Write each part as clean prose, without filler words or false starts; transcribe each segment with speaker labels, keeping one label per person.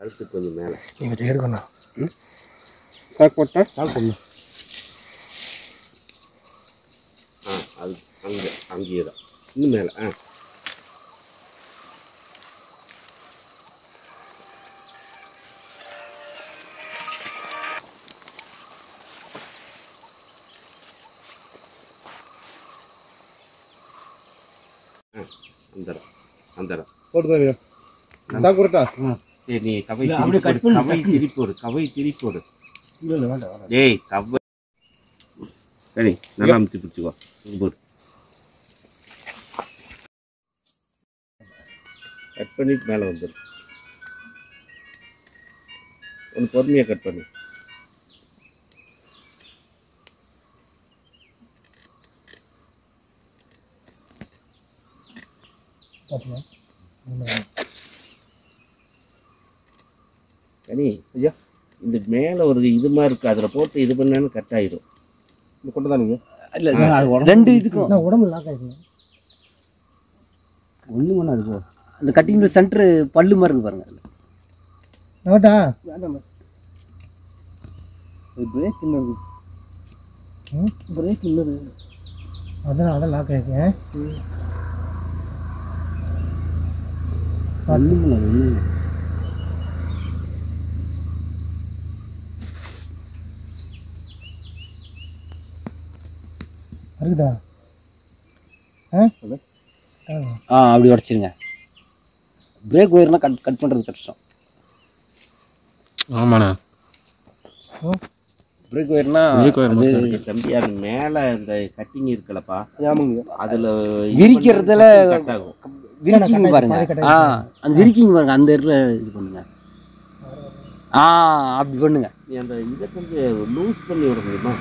Speaker 1: கழுத்து கொஞ்சம் மேலே
Speaker 2: நீங்கள் எடுக்கணும்.
Speaker 3: கால் போட்டா
Speaker 2: கால் பண்ணு.
Speaker 1: அது அங்கேயே தான் இன்னும் மேலே அந்த
Speaker 3: போட்டு தான் கொடுத்தா
Speaker 1: சரி நீ கவை திருப்போடு
Speaker 2: இல்லை இல்லை வேண்டாம்.
Speaker 1: டேய் கவை சரி நல்லா அமுத்தி பிடிச்சிக்கோ போடு கட் பண்ணிட்டு மேலே வந்துடும் ஒன்று பொறுமையாக கட் பண்ணு சரி ஐயா இந்த மேலே ஒரு இது மாதிரி இருக்குது அதில் போட்டு இது பண்ணாலும் கட் ஆகிடும்
Speaker 3: இந்த கொண்டு தான் நீங்கள்
Speaker 2: இல்லை ரெண்டு இதுக்கும்
Speaker 4: நான் உடம்பு லாக் ஆகிடுங்க.
Speaker 2: ஒன்று ஒன்றா இருக்கு. அந்த கட்டிங் சென்டரு பல்லு மாதிரி இருக்கு பாருங்க.
Speaker 4: நோட்டா
Speaker 2: பிரேக் இன்னொரு பிரேக் இன்னொரு
Speaker 4: அதான் லாக் ஆகிடுங்க. இருக்குதா?
Speaker 2: அப்படி உடச்சிருங்க. பிரேக் ஒயர்னா கட் பண்ணுறது கஷ்டம்.
Speaker 3: ஆமாண்ணா
Speaker 2: பிரேக் ஒயர்னா
Speaker 1: தம்பி அது மேலே இந்த கட்டிங் இருக்குல்லப்பா அதில்
Speaker 2: விரிக்கிறதுல விரிக்கிங் பாருங்க. அந்த விரிக்கிங் பாருங்க, அந்த இடத்துல இது பண்ணுங்க. அப்படி பண்ணுங்க.
Speaker 1: நீ அந்த இதை கொஞ்சம் லூஸ் பண்ணி விட முடியுமா?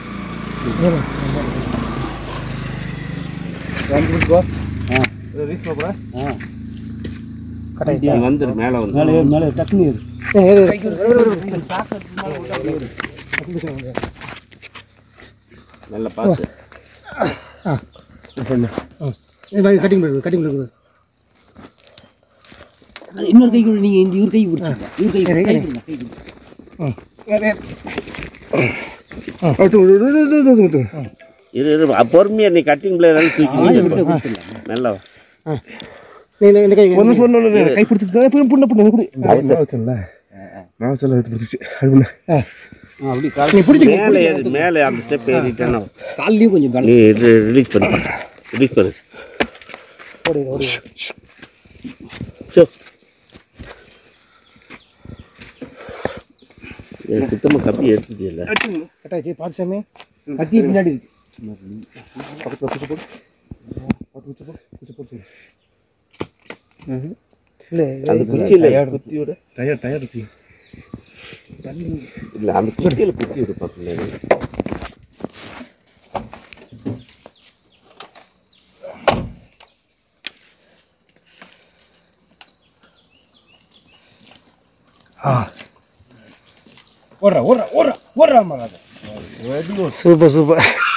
Speaker 1: வந்துரு மேலே வந்து
Speaker 2: மேலே டக்குனு
Speaker 1: நல்லா பார்த்து
Speaker 4: கட்டிங்
Speaker 2: இன்னொரு கை கூட நீங்கள் இந்த இவர் கை பிடிச்சிங்க. இவர் கை
Speaker 1: இது பொறுமையா நீ கட்டிங் பிளேயர் தூக்கி நல்லா
Speaker 3: கை பிடிச்சிட்டு நான் சொல்ல பிடிச்சிச்சு
Speaker 2: அப்படி
Speaker 1: மேலே அந்த ஸ்டெப் ஏறிட்டேன்னா
Speaker 2: காலையும் கொஞ்சம்
Speaker 1: நீ ரிலீஸ் பண்ணு சுத்தமாக கப்பி எடுத்துட்டு இல்லை
Speaker 4: கட்டாச்சு. பார்த்து சாமி
Speaker 2: கத்தி பின்னாடி இருக்கு.
Speaker 4: இல்லை
Speaker 1: அந்த குச்சி இல்லை குத்தியோட
Speaker 3: டயர் இருக்கு
Speaker 1: இல்லை அந்த குச்சியில் குத்தி விடு பார்த்து
Speaker 4: சூப்பர்.